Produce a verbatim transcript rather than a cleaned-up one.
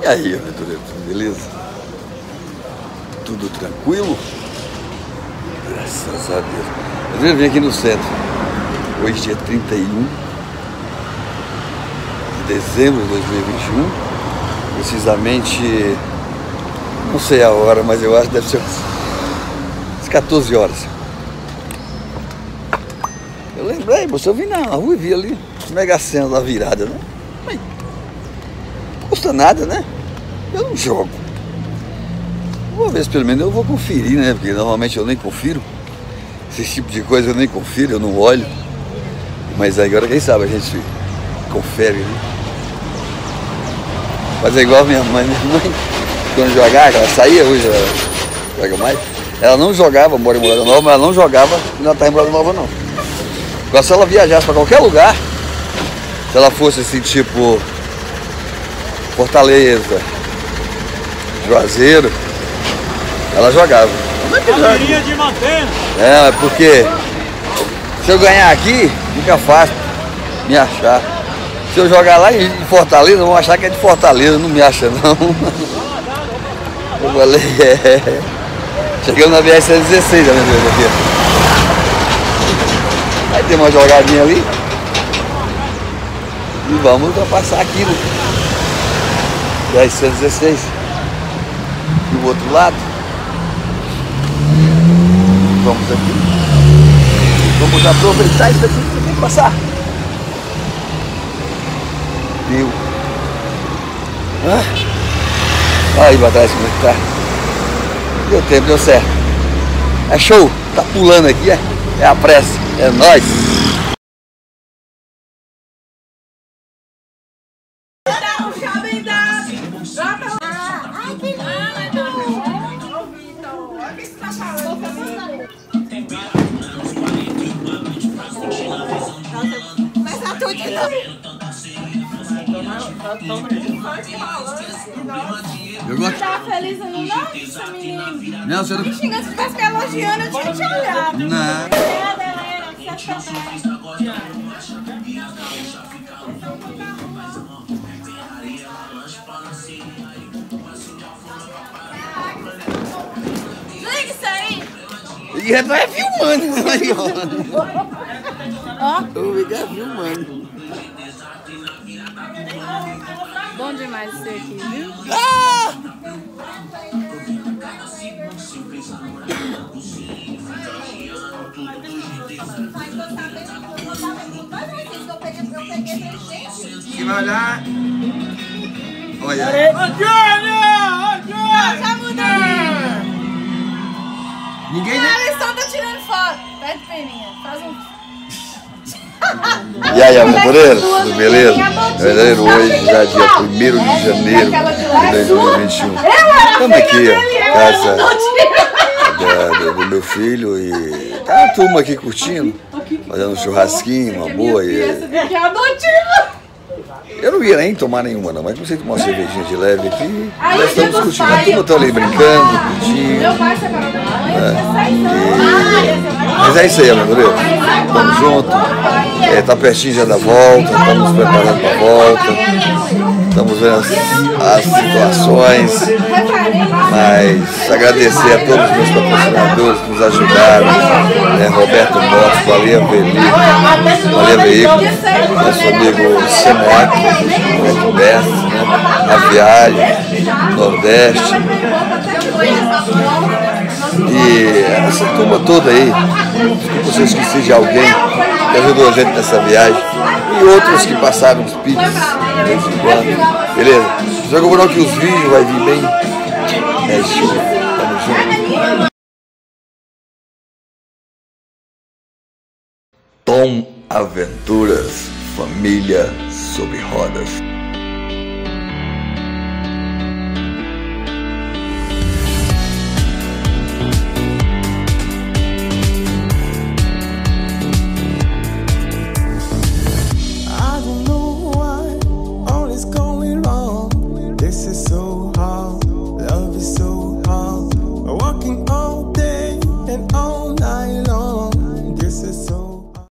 E aí, aventureiro, beleza? Tudo tranquilo? Graças a Deus. Eu vim aqui no centro. Hoje, dia trinta e um de dezembro de dois mil e vinte e um. Precisamente, não sei a hora, mas eu acho que deve ser umas quatorze horas. Eu lembrei, moço, eu vim na rua e vi ali Mega Sena da virada, né? Mas não custa nada, né? Eu não jogo. Uma vez pelo menos eu vou conferir, né? Porque normalmente eu nem confiro. Esse tipo de coisa eu nem confiro, eu não olho. Mas agora quem sabe a gente confere, né? Mas é igual a minha mãe, minha mãe, quando jogava, ela saía, hoje ela joga mais. Ela não jogava, mora em Morada Nova, mas ela não jogava e não está em Morada Nova não. Agora se ela viajasse para qualquer lugar, se ela fosse assim tipo Fortaleza, Juazeiro, ela jogava. Bandeirinha de mantena. É, porque se eu ganhar aqui, fica fácil me achar. Se eu jogar lá em Fortaleza, vão achar que é de Fortaleza, não me acha não. Eu falei, é. Chegamos na B R cento e dezesseis, né, meu Deus, aqui. Aí tem uma jogadinha ali. E vamos ultrapassar aqui, né? B R cento e dezesseis. E o outro lado. Vamos aqui. Vamos aproveitar isso aqui que tem que passar. Deu. Ah. Olha aí pra trás como é que tá. Deu tempo, deu certo. É show. Tá pulando aqui, é, é a pressa. É nóis. Eu gosto. Tá feliz ou não? Nossa, menino. Não, você não. Bichinha, se tivesse que elogiando, eu tinha te olhado. Não. Liga isso aí. E é vai filmando aí, ó. Ó. Eu vou ficar filmando. Bom demais isso aqui, viu? Ah! Que vai olhar? Olha. Já mudei. Ninguém. A Alisson tá tirando foto. Pede peninha. Faz um. E aí, aventureiros, tudo beleza? Aventureiro, hoje já é dia primeiro de janeiro de dois mil e vinte e um. Estamos aqui, ó, casa da, do meu filho e tá a turma aqui curtindo, fazendo um churrasquinho, uma boa. E eu não ia nem tomar nenhuma não, mas comecei a tomar uma cervejinha de leve aqui. Nós estamos curtindo, a turma tá ali brincando, curtindo. Mas é isso aí, aventureiro. Tamo junto. É, tá pertinho já da volta, estamos preparando para a volta. Estamos vendo as, as situações. Mas agradecer a todos os meus patrocinadores que nos ajudaram. É, Roberto Motos, Valia Veículo, Valia Veículo, nosso amigo Semoc, Roberto Best, né? A Viagem, Nordeste. E essa turma toda aí, desculpa se eu esqueci de alguém que ajudou a gente nessa viagem. E outros que passaram os pits de vez em quando. Beleza? Já comprou que os vídeos vai vir bem. É show. Tamo junto. Tom Aventuras, família sobre rodas.